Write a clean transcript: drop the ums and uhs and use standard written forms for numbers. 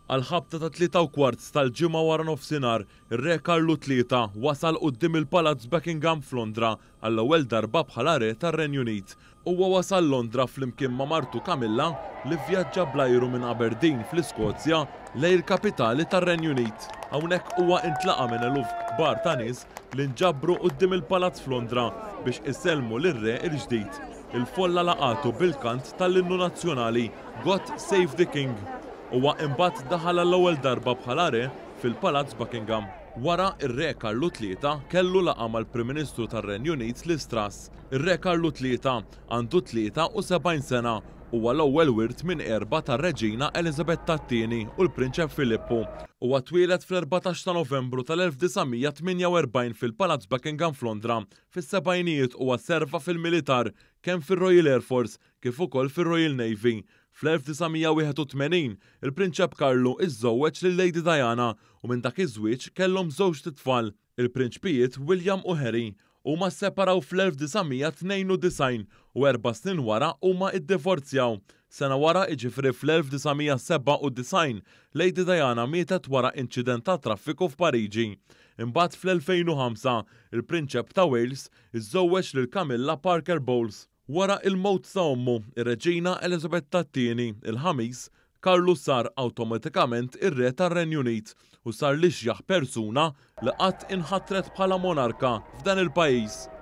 Għal-ħabta ta' 3:15 tal-ġimgħa wara nofsinhar, ir-Re Karlu III wasal quddiem il-Palazz Buckingham f'Londra għall-ewwel darba bħala re tar-Renju Unit. Huwa wasal Londra flimkien ma' martu Camilla li vvjaġġa bl-ajru minn Aberdeen fl-Iskozja lejn il-kapitali tar-Renju Unit. Hawnhekk huwa intlaqa' minn eluf kbar ta' nies li nġabbru quddiem il-Palazz f'Londra biex isellmu lir-re l-ġdid. Il-folla laqatu bil-kant tal-innu nazzjonali God Save the King. Huwa imbagħad daħal l-ewwel darba bħala re fil-Palazz Buckingham. Wara ir-Re Karlu III kellu laqgħa mal-Prim Ministru tar-Renju Unit Liz Truss. Ir-Re Karlu III għandu 73 sena huwa l-ewwel wirt minn erba' tar-Reġina Elisabetta II u l-Prinċep Filippu. Huwa twieled fl-14 ta' Novembru tal-1948 fil-Palazz Buckingham f'Londra. Fis-sebgħinijiet huwa serva fil-militar kemm fir-Royal Air Force kif ukoll fir-Royal Navy. Fl-1981 il-Prinċep Karlu iżżewweġ lil Lady Diana u minn dak iż-żwieġ kellhom żewġ titfal, il-Prinċpijiet William u Harry. Huma sseparaw fl-1992 u 4 snin wara huma iddivorzjaw. Sena wara jiġifieri fl-1997 Lady Diana mietet wara inċident ta' traffiku f'Pariġi. Imbagħad fl-2005 il-Prinċep ta' Wales iżżewweġ lil Camilla Parker Bowles. Wara il-mowt ta' ommu, ir-Reġina Elisabetta II il-ħamis, Karlu sar awtomatikament ir-Re tar-Renju Unit u sar l-ixjaħ persuna li qatt inħattret bħala monarka f'dan il-pajjiż.